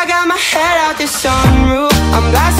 got my head out the sunroof, I'm blasting